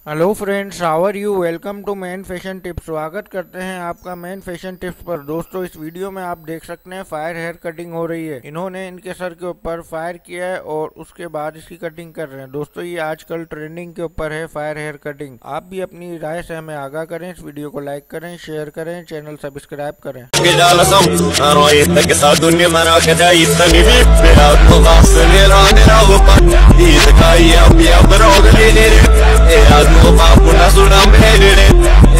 Hello friends, how are you. Welcome to man fashion tips. स्वागत करते हैं आपका मैन फैशन टिप्स पर। दोस्तों, इस वीडियो में आप देख सकते हैं फायर हेयर कटिंग हो रही है। इन्होंने इनके सर के ऊपर फायर किया है और उसके बाद इसकी कटिंग कर रहे हैं। दोस्तों, ये आजकल ट्रेंडिंग के ऊपर है फायर हेयर कटिंग। आप भी अपनी राय से हमें आगाह करें। इस वीडियो को लाइक करें, शेयर करें, चैनल सब्सक्राइब करें। Papo na zona